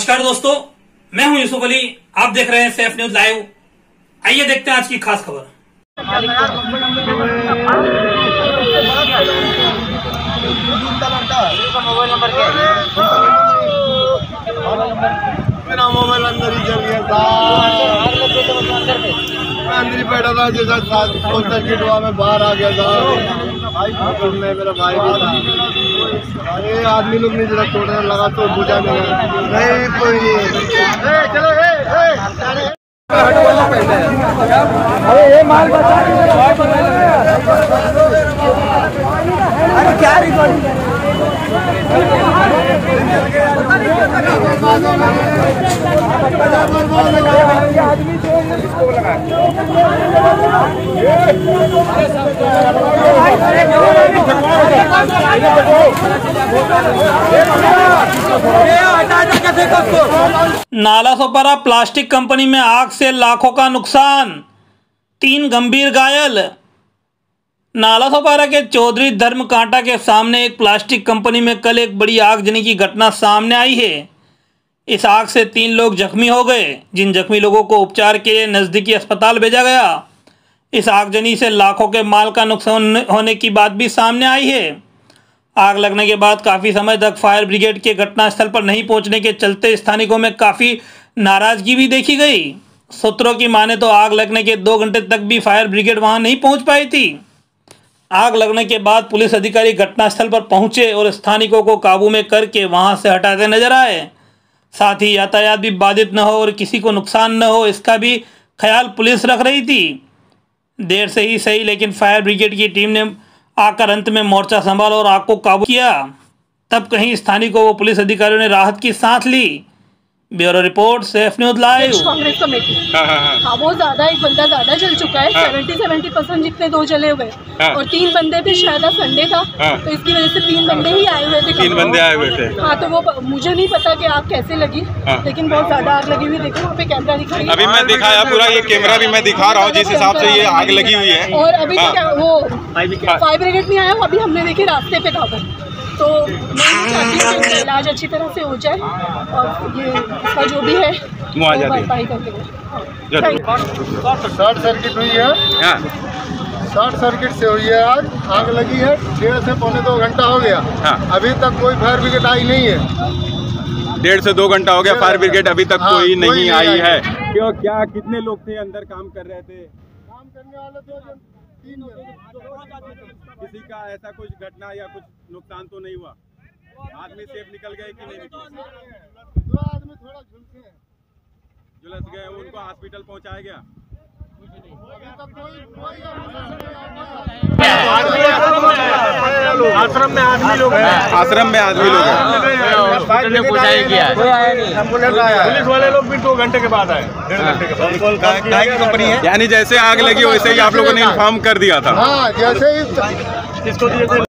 नमस्कार दोस्तों, मैं हूं यूसुफ अली। आप देख रहे हैं सैफ न्यूज लाइव। आइए देखते हैं आज की खास खबर। मोबाइल नंबर क्या है? मेरा मोबाइल अंदर ही चल गया था। अंदर ही बैठा था, जैसा शॉर्ट सर्किट हुआ मैं बाहर आ गया था। मैं मेरा भाई भी था। अरे आदमी लोग नहीं जरा तोड़ने लगा तो बुझा नहीं, कोई नहीं। चलो अरे ये माल बचा क्या रिकॉर्डिंग नालासोपारा प्लास्टिक कंपनी में आग से लाखों का नुकसान, 3 गंभीर घायल। नालासोपारा के चौधरी धर्म कांटा के सामने एक प्लास्टिक कंपनी में कल एक बड़ी आगजनी की घटना सामने आई है। इस आग से 3 लोग जख्मी हो गए, जिन जख्मी लोगों को उपचार के लिए नज़दीकी अस्पताल भेजा गया। इस आगजनी से लाखों के माल का नुकसान होने की बात भी सामने आई है। आग लगने के बाद काफ़ी समय तक फायर ब्रिगेड के घटनास्थल पर नहीं पहुंचने के चलते स्थानिकों में काफ़ी नाराज़गी भी देखी गई। सूत्रों की माने तो आग लगने के 2 घंटे तक भी फायर ब्रिगेड वहां नहीं पहुंच पाई थी। आग लगने के बाद पुलिस अधिकारी घटनास्थल पर पहुंचे और स्थानिकों को काबू में करके वहां से हटाते नजर आए। साथ ही यातायात भी बाधित न हो और किसी को नुकसान न हो, इसका भी ख्याल पुलिस रख रही थी। देर से ही सही, लेकिन फायर ब्रिगेड की टीम ने आकर अंत में मोर्चा संभाला और आग को काबू किया। तब कहीं स्थानिकों व पुलिस अधिकारियों ने राहत की सांस ली। Bureau report, Saif news live. Congress committee हाँ, वो ज्यादा, एक बंदा ज्यादा जल चुका है। 70% जितने 2 जले हुए और 3 बंदे थे। शायद संडे था तो इसकी वजह से 3 बंदे ही आए हुए थे। 3 बंदे आए हुए थे। हाँ, तो वो मुझे नहीं पता कि आग कैसे लगी, लेकिन बहुत ज्यादा आग लगी हुई। देखो वहाँ पे कैमरा दिखा रही है। अभी मैं दिखाया पूरा, ये कैमरा भी मैं दिखा रहा हूँ जिस हिसाब से ये आग लगी हुई है। और अभी वो फायर ब्रिगेड नहीं आया, अभी हमने देखे रास्ते पे था। तो मैं चाहती हूँ कि इलाज अच्छी तरह से हो जाए और ये इसका जो भी है भरपाई करके। शॉर्ट सर्किट हुई है, शॉर्ट सर्किट से हुई है। आग लगी है, 1.5 से पौने 2 घंटा हो गया। अभी तक कोई फायर ब्रिगेड आई नहीं है। 1.5 से 2 घंटा हो गया, फायर ब्रिगेड अभी तक कोई नहीं आई है। क्यों, क्या कितने लोग थे अंदर काम कर रहे थे? काम करने वाले 2 जन, 3 जन। किसी का ऐसा कुछ घटना या कुछ नुकसान तो नहीं हुआ? आदमी सेफ निकल गए कि नहीं निकले? 2 आदमी थोड़ा झुलस गए, उनको हॉस्पिटल पहुंचाया गया। आश्रम में आदमी लोग हैं। पुलिस वाले लोग भी 2 घंटे के बाद आए, 1.5 घंटे के बाद। कंपनी है, यानी जैसे आग लगी वैसे ही आप लोगों ने इन्फॉर्म कर दिया था? हाँ, जैसे ही इसको दिए थे